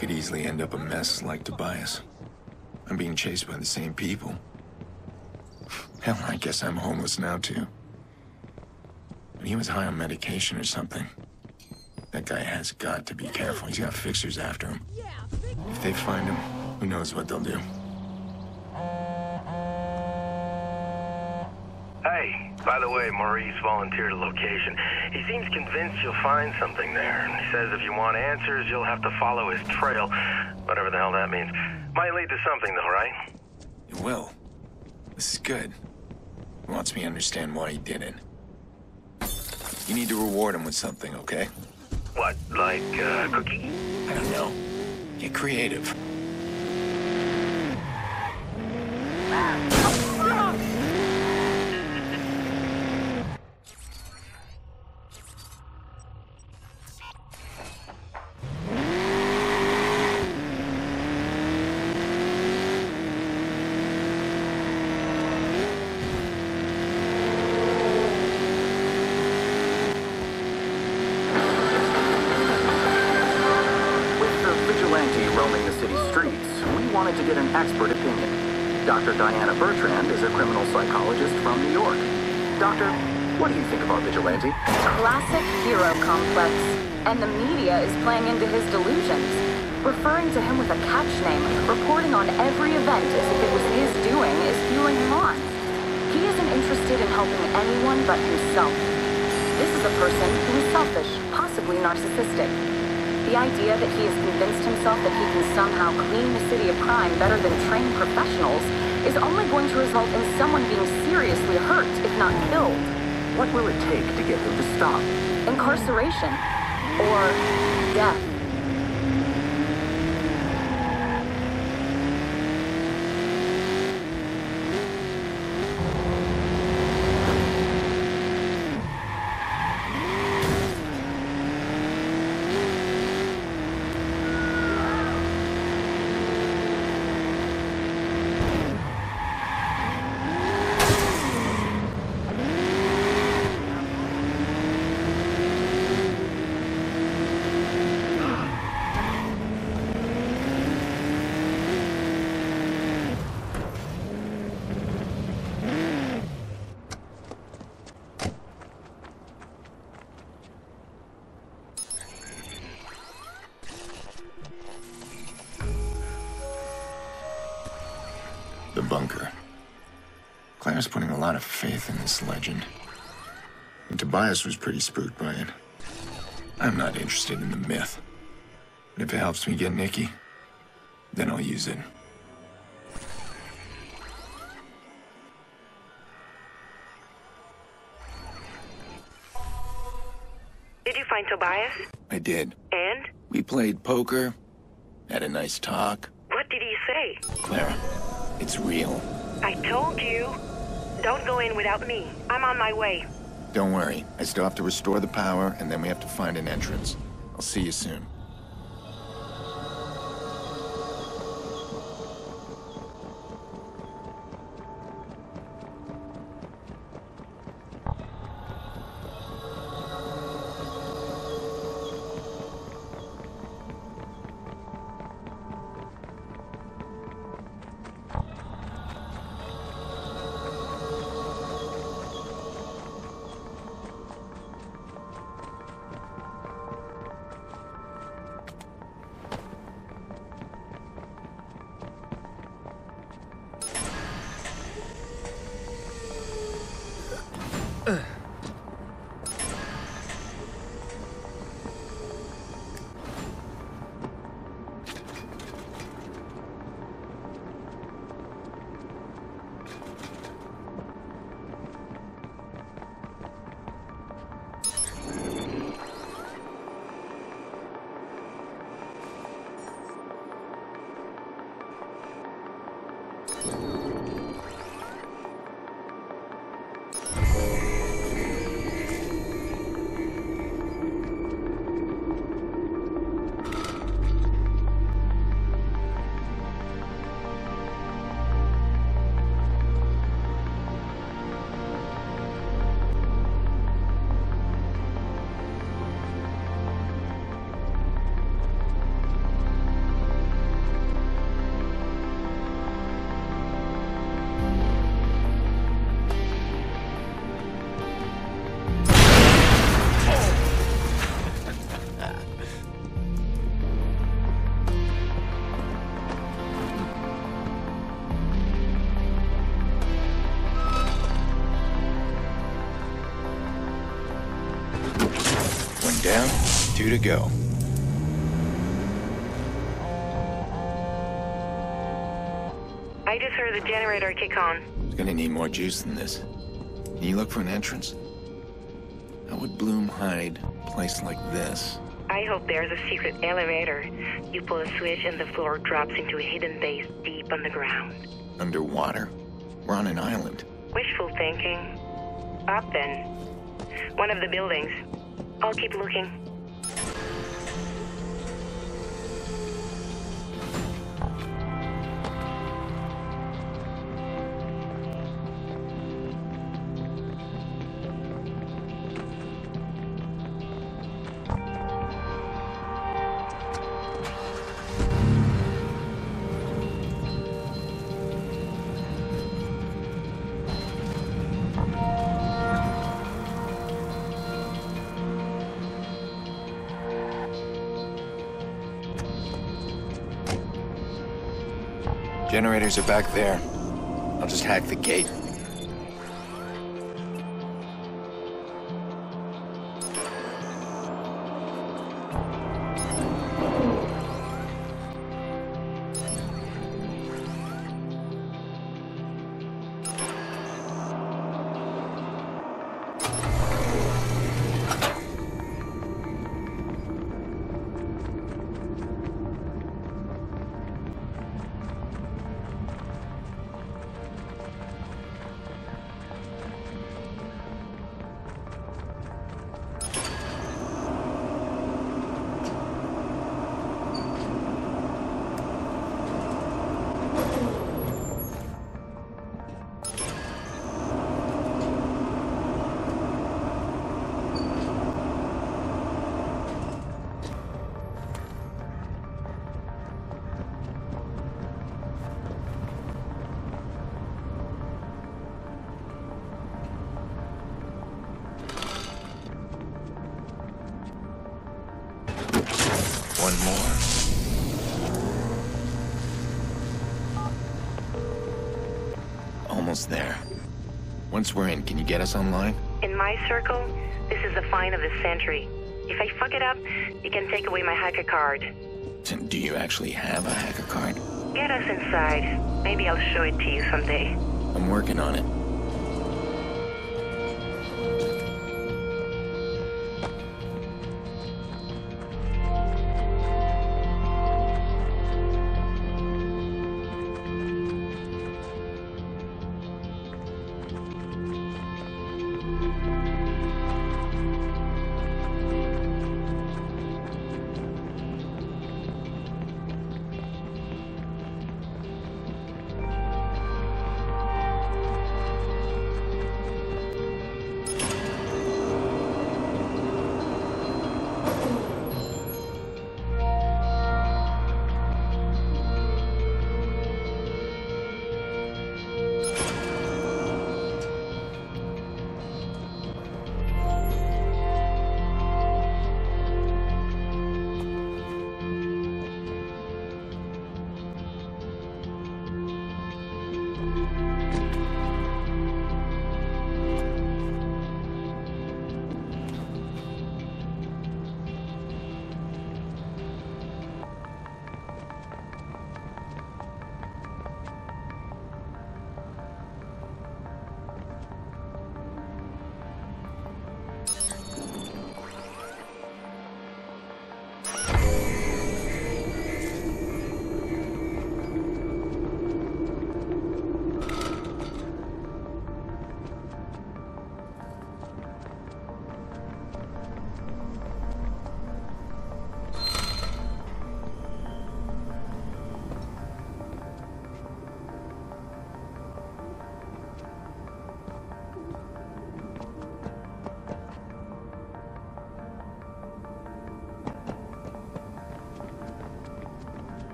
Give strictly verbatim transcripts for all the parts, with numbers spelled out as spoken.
could easily end up a mess like Tobias. I'm being chased by the same people. Hell, I guess I'm homeless now, too. But he was high on medication or something. That guy has got to be careful. He's got fixers after him. If they find him, who knows what they'll do. Hey, by the way, Maurice volunteered a location. He seems convinced you'll find something there. He says if you want answers, you'll have to follow his trail. Whatever the hell that means. Might lead to something, though, right? It will. This is good. He wants me to understand why he did it. You need to reward him with something, okay? What, like a uh, cookie? I don't know. Get creative. Expert opinion. Doctor Diana Bertrand is a criminal psychologist from New York. Doctor, what do you think of our vigilante? Classic hero complex. And the media is playing into his delusions. Referring to him with a catch name, reporting on every event as if it was his doing, is fueling him on. He isn't interested in helping anyone but himself. This is a person who is selfish, possibly narcissistic. The idea that he has convinced himself that he can somehow clean the city of crime better than trained professionals is only going to result in someone being seriously hurt, if not killed. What will it take to get him to stop? Incarceration. Or death. The bunker. Claire's putting a lot of faith in this legend. And Tobias was pretty spooked by it. I'm not interested in the myth. But if it helps me get Nikki, then I'll use it. Did you find Tobias? I did. And? We played poker, had a nice talk. What did he say? Clara, it's real. I told you. Don't go in without me. I'm on my way. Don't worry. I still have to restore the power, and then we have to find an entrance. I'll see you soon. down, two to go. I just heard the generator kick on. It's gonna need more juice than this. Can you look for an entrance? How would Bloom hide a place like this? I hope there's a secret elevator. You pull a switch and the floor drops into a hidden base deep underground. Underwater? We're on an island. Wishful thinking. Up then. One of the buildings. I'll keep looking. Generators are back there. I'll just hack the gate. One more. Almost there. Once we're in, can you get us online? In my circle, this is the find of the century. If I fuck it up, you can take away my hacker card. Do you actually have a hacker card? Get us inside. Maybe I'll show it to you someday. I'm working on it.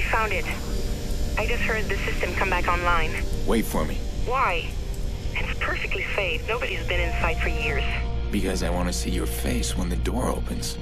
Found it. I just heard the system come back online. Wait for me. Why? It's perfectly safe. Nobody's been inside for years. Because I want to see your face when the door opens.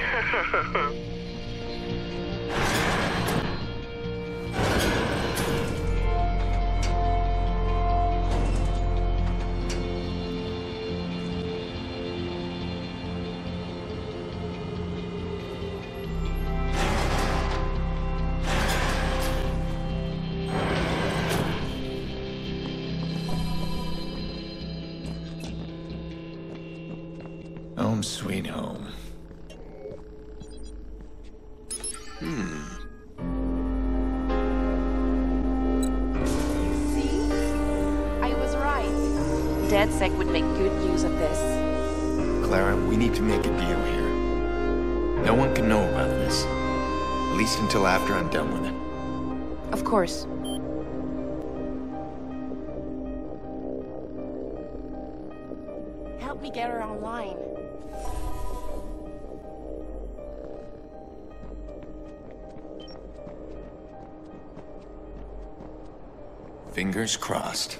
Home sweet home. Hmm. See? I was right. DedSec would make good use of this. Clara, we need to make a deal here. No one can know about this. At least until after I'm done with it. Of course. Help me get her online. Fingers crossed.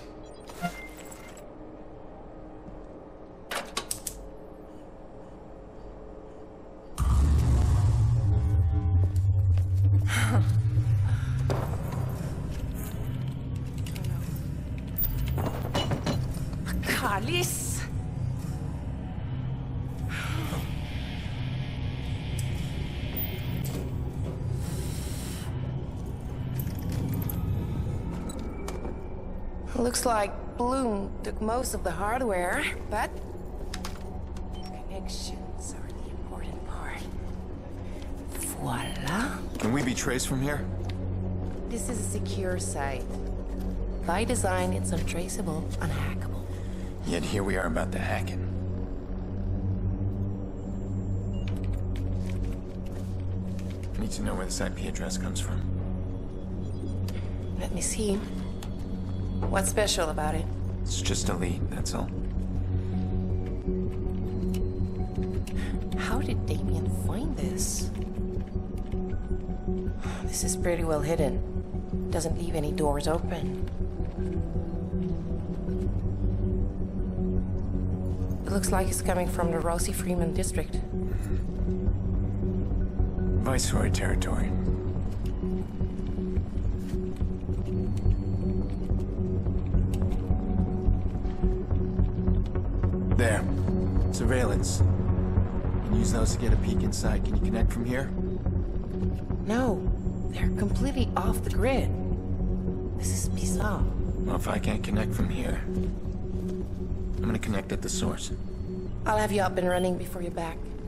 Alice! Looks like Bloom took most of the hardware, but connections are the important part. Voila. Can we be traced from here? This is a secure site. By design, it's untraceable, unhackable. Yet here we are about to hack it. I need to know where this I P address comes from. Let me see. What's special about it? It's just a lead, that's all. How did Damien find this? This is pretty well hidden. Doesn't leave any doors open. It looks like it's coming from the Rosie Freeman district. Viceroy territory. There. Surveillance. Can use those to get a peek inside. Can you connect from here? No, they're completely off the grid. This is bizarre. Well, if I can't connect from here, I'm gonna connect at the source. I'll have you up and running before you're back.